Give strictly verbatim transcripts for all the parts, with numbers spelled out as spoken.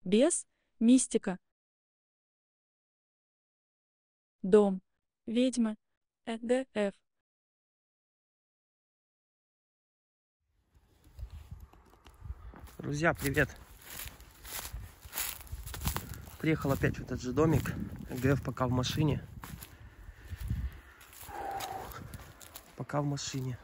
Бес, мистика. Дом, ведьмы, э дэ эф. Друзья, привет! Приехал опять в этот же домик. ГФ пока в машине. Пока в машине.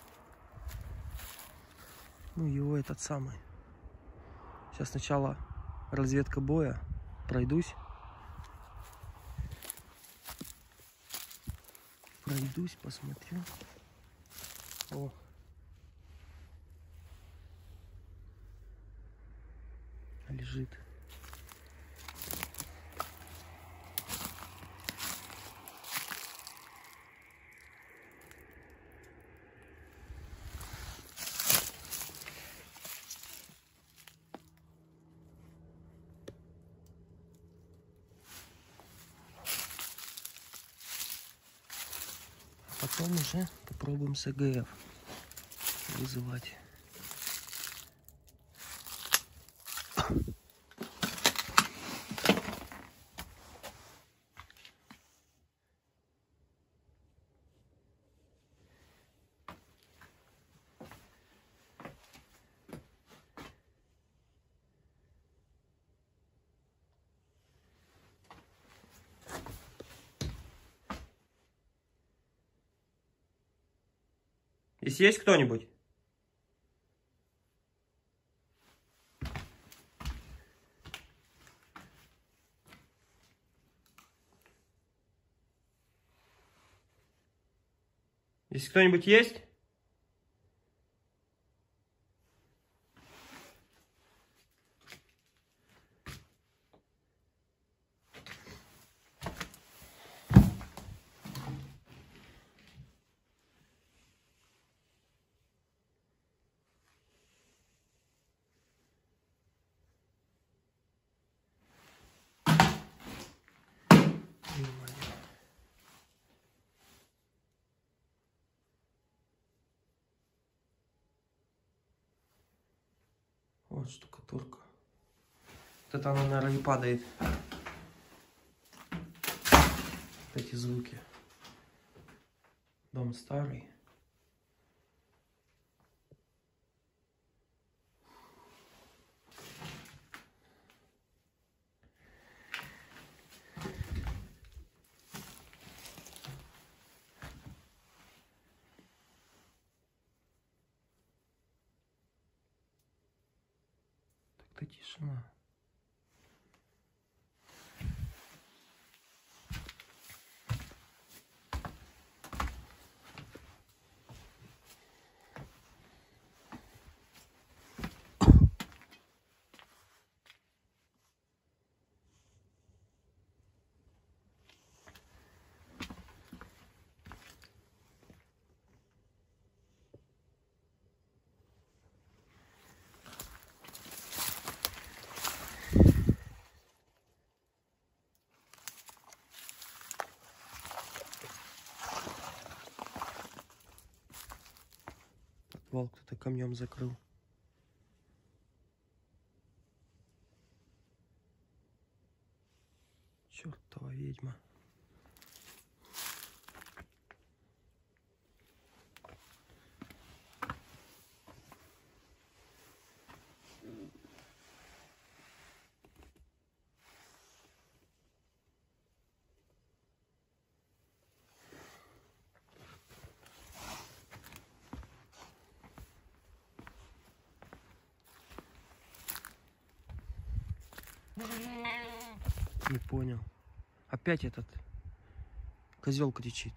Ну, его этот самый. Сейчас сначала разведка боя. Пройдусь. Пройдусь, посмотрю. О. Лежит. Потом уже попробуем с ЭГФ вызывать. Здесь есть кто-нибудь? Здесь кто-нибудь есть? Вот штукатурка. Вот это она, наверное, не падает. Вот эти звуки. Дом старый. Так-то тишина. Вал кто-то камнем закрыл. Чёртова ведьма. Не понял. Опять этот козел кричит.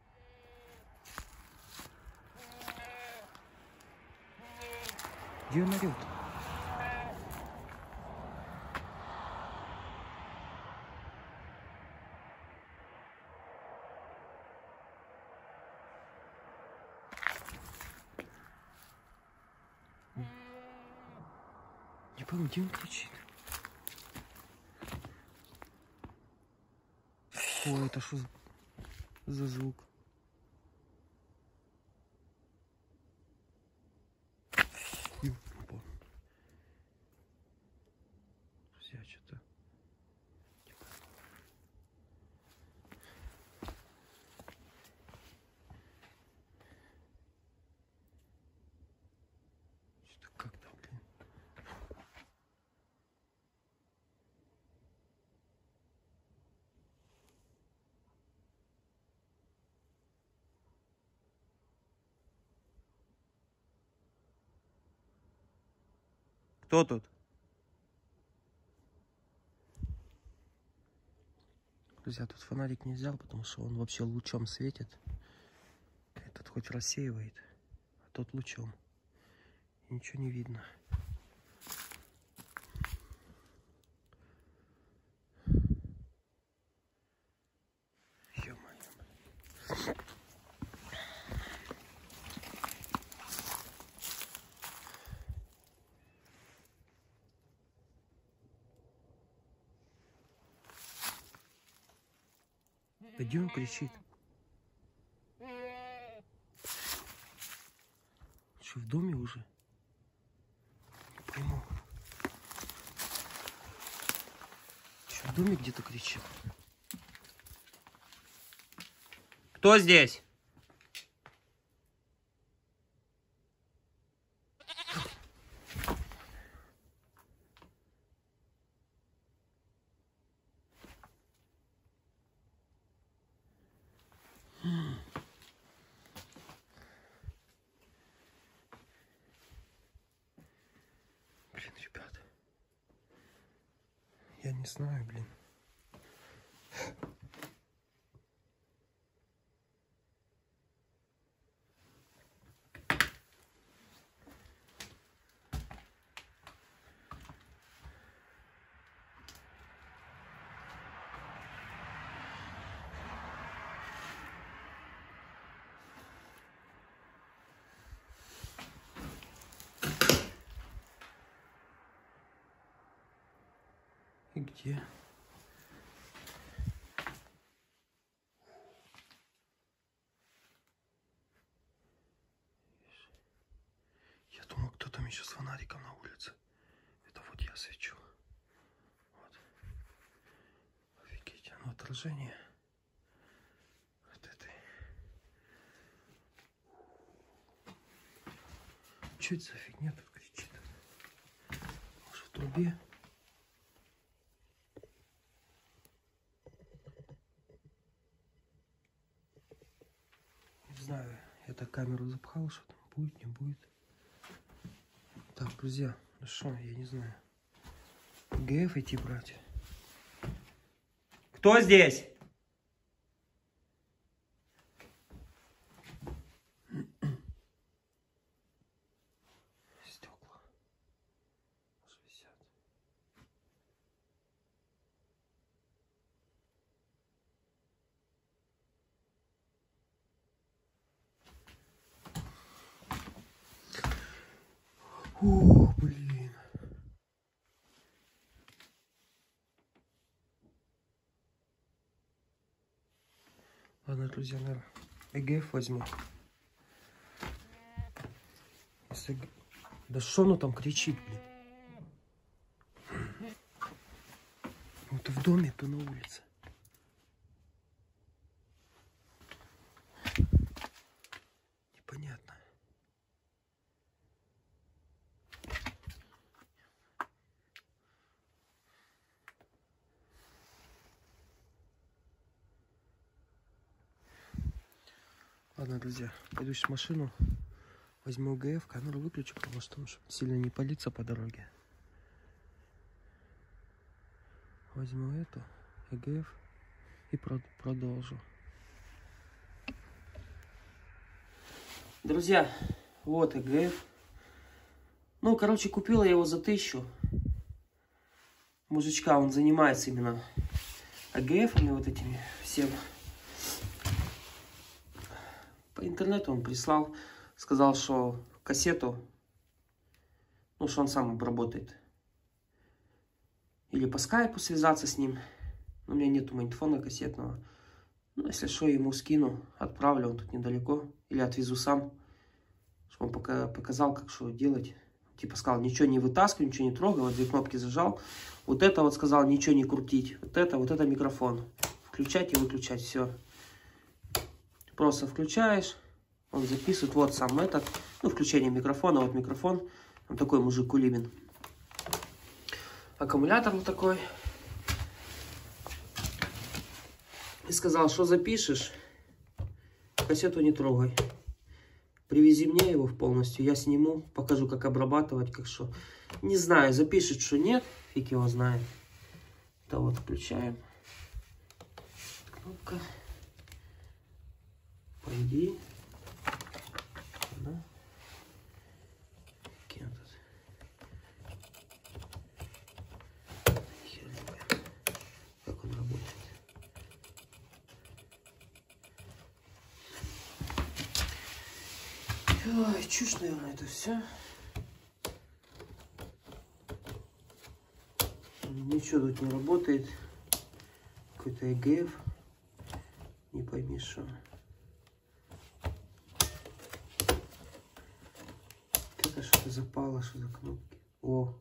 Где он орёт? Не помню, где он кричит. Ой, это что за звук? Друзья, я что-то... Что-то как-то, блин. Кто тут? Друзья, тут фонарик не взял, потому что он вообще лучом светит. Этот хоть рассеивает, а тот лучом. Ничего не видно. Ё-моё. Да где он кричит? Что, в доме уже? Не пойму. Что, в доме где-то кричит? Кто здесь? Блин, ребята. Я не знаю, блин. И где? Я думал, кто там еще с фонариком на улице. Это вот я свечу. Вот. Офигеть, оно отражение от этой. Что это за фигня тут кричит? Может, в трубе? Не знаю, я так камеру запхал, что там будет, не будет. Так, друзья, ну что, я не знаю. ГФ идти брать. Кто здесь? Стекла аж висят. Ух, блин. Ладно, друзья, наверное, ЭГФ возьму. Если... Да что оно там кричит, блин? Ну, то в доме, то на улице. Непонятно. Ладно, друзья, пойду сейчас в машину, возьму ГФ, камеру выключу, потому что он сильно не палится по дороге. Возьму эту, ЭГФ, и продолжу. Друзья, вот ЭГФ. Ну, короче, купила я его за тысячу. Мужичка, он занимается именно ЭГФами вот этими всем. По интернету он прислал, сказал, что кассету, ну, что он сам обработает. Или по скайпу связаться с ним. У меня нету магнитофона кассетного. Ну, если что, ему скину, отправлю, он тут недалеко. Или отвезу сам, чтобы он пока показал, как что делать. Типа сказал, ничего не вытаскивай, ничего не трогай. Вот две кнопки зажал. Вот это вот сказал, ничего не крутить. Вот это, вот это микрофон. Включать и выключать, все. Просто включаешь, он записывает. Вот сам этот, ну, включение микрофона, вот микрофон. Он такой мужик Кулибин. Аккумулятор вот такой. И сказал, что запишешь, кассету не трогай. Привези мне его полностью, я сниму, покажу, как обрабатывать, как что. Не знаю, запишет, что нет, фиг его знает. Да вот, включаем. Кнопка. Пойди. Да. Кем тут? Хер не пойму, как он работает. Ой, чушь, наверное, это все. Ничего тут не работает. Какой-то и джи эф. Не пойми, что. Это что-то запало, что за кнопки. О.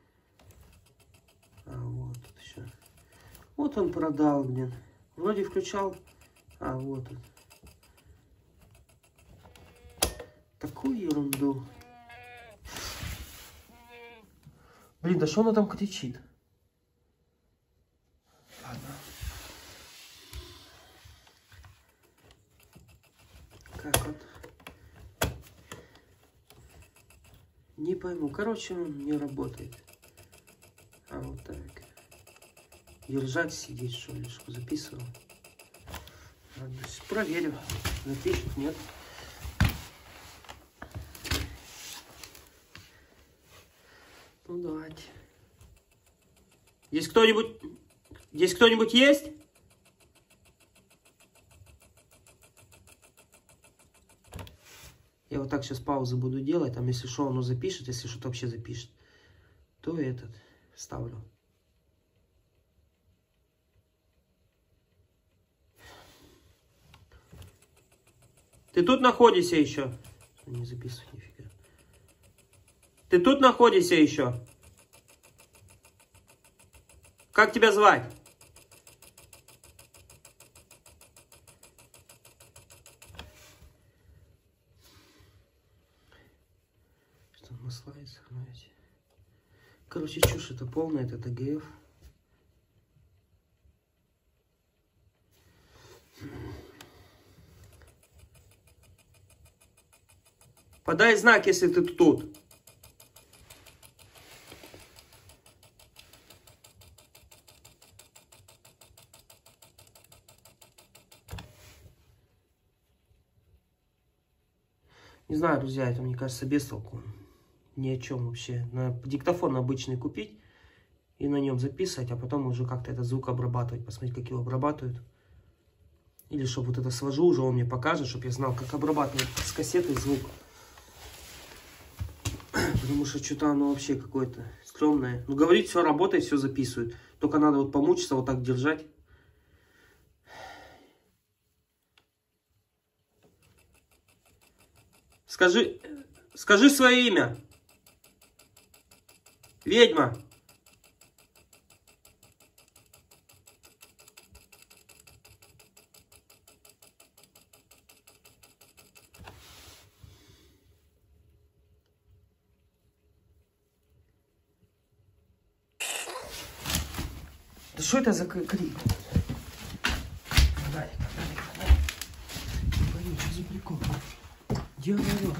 А вот тут еще. Вот он продал, блин. Вроде включал. А вот он. Такую ерунду. Блин, да что она там кричит? Ладно. Как он? Не пойму. Короче, он не работает. А вот так. Держать, сидеть, что ли, что записывал. Ладно, проверю. Запишет, нет. Ну, давайте. Здесь кто-нибудь... Здесь кто-нибудь есть? Я вот так сейчас паузу буду делать. Там, если что, оно запишет. Если что-то вообще запишет, то этот ставлю. Ты тут находишься еще? Не записывай, нифига. Ты тут находишься еще? Как тебя звать? Что он маслается, знаете? Короче, чушь это полная, это джи эф. Подай знак, если ты тут. Не знаю, друзья, это, мне кажется, без толку. Ни о чем вообще. На диктофон обычный купить и на нем записывать, а потом уже как-то этот звук обрабатывать. Посмотреть, как его обрабатывают. Или чтобы вот это свожу, уже он мне покажет, чтобы я знал, как обрабатывать с кассетой звук. Потому что что-то оно вообще какое-то стрёмное. Ну, говорит, все работает, все записывает. Только надо вот помучиться, вот так держать. Скажи, скажи свое имя. Ведьма. Да что это за крик? Фонарик, фонарик, фонарик. Не пойму, что за прикол? Где он орёт?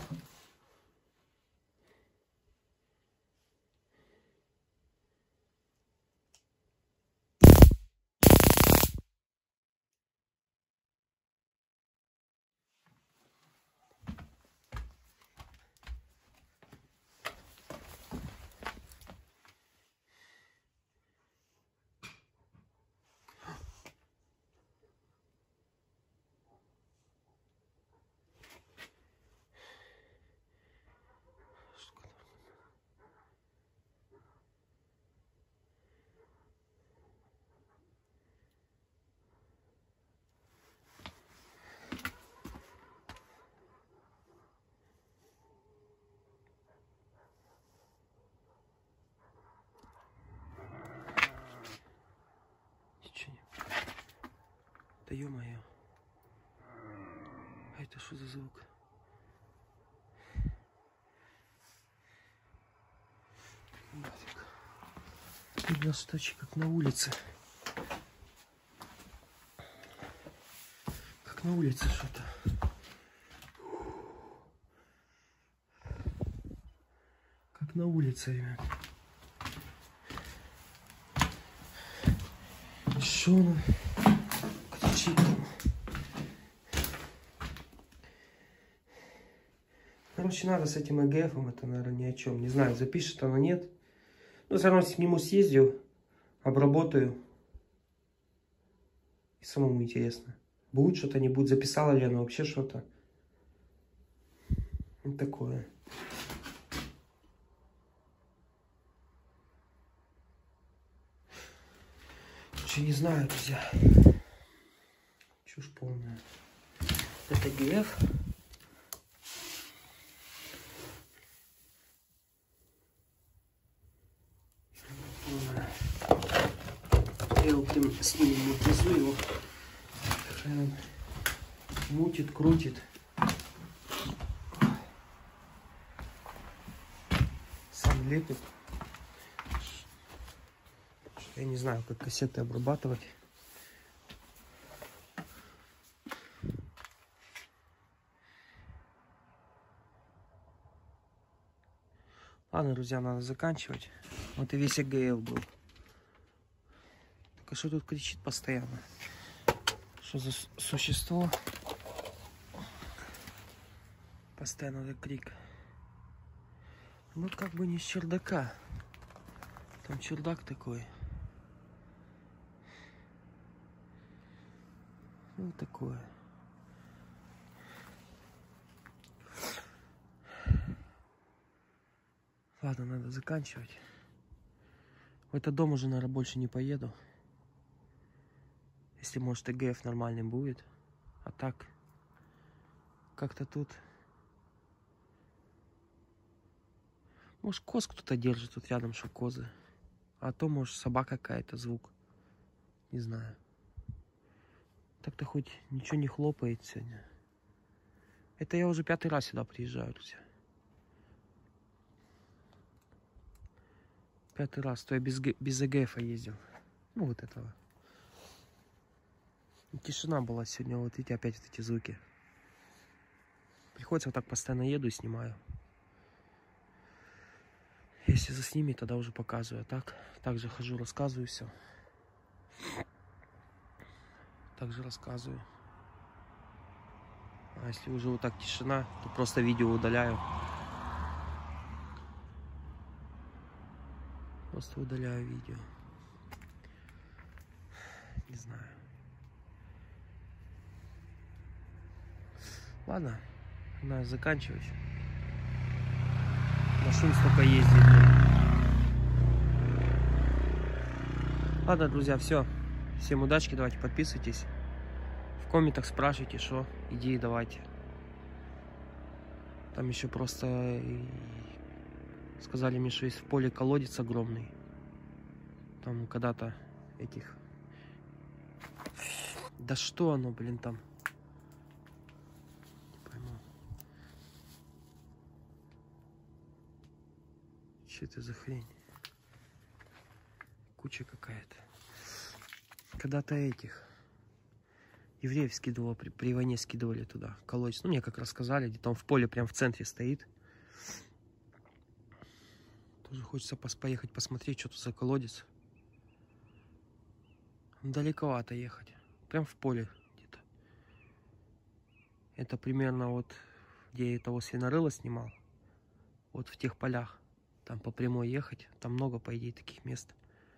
Да ё-моё. А это что за звук? Нафиг. У нас точно как на улице. Как на улице что-то. Как на улице, ребят. Что оно кричит там? Короче, надо с этим ЭГФом, это, наверное, ни о чем. Не знаю, запишет оно, нет. Но все равно к нему съездил, обработаю. И самому интересно. Будет что-то, не будет. Записала ли оно вообще что-то? Вот такое. Вообще не знаю, друзья. Чушь полная. Это ГФ. Я его прям снимем внизу его. Он мутит, крутит. Сам лепит. Я не знаю, как кассеты обрабатывать. Ладно, друзья, надо заканчивать. Вот и весь ЭГФ был. Так а что тут кричит постоянно? Что за существо? Постоянно этот крик. Ну как бы не с чердака. Там чердак такой. Вот такое. Ладно, надо заканчивать. В этот дом уже, наверное, больше не поеду. Если, может, ЭГФ нормальный будет. А так, как-то тут... Может, коз кто-то держит тут рядом, что козы. А то, может, собака какая-то, звук. Не знаю. Так-то хоть ничего не хлопает сегодня. Это я уже пятый раз сюда приезжаю, друзья. Пятый раз. То я без, без ЭГФа ездил. Ну, вот этого. Тишина была сегодня. Вот видите, опять вот эти звуки. Приходится вот так постоянно еду и снимаю. Если заснимет, тогда уже показываю. А так, также хожу, рассказываю все. Также рассказываю. А если уже вот так тишина, то просто видео удаляю. Просто удаляю видео. Не знаю. Ладно, надо заканчивать. Машин столько ездит. Ладно, друзья, все. Всем удачи, давайте подписывайтесь. В комментах спрашивайте, что, идеи давайте. Там еще просто сказали мне, что есть в поле колодец огромный. Там когда-то этих... Да что оно, блин, там? Не пойму. Что это за хрень? Куча какая-то. Когда-то этих евреев скидывало, при, при войне скидывали туда колодец. Ну, мне как рассказали, где там в поле прям в центре стоит. Тоже хочется поехать посмотреть, что тут за колодец. Далековато ехать. Прям в поле где-то. Это примерно вот, где я того свинорыла снимал. Вот в тех полях. Там по прямой ехать. Там много, по идее, таких мест.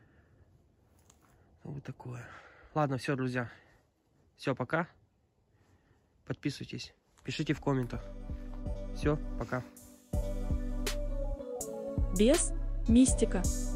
Вот такое. Ладно, все, друзья. Все, пока. Подписывайтесь. Пишите в комментах. Все, пока. Без мистика.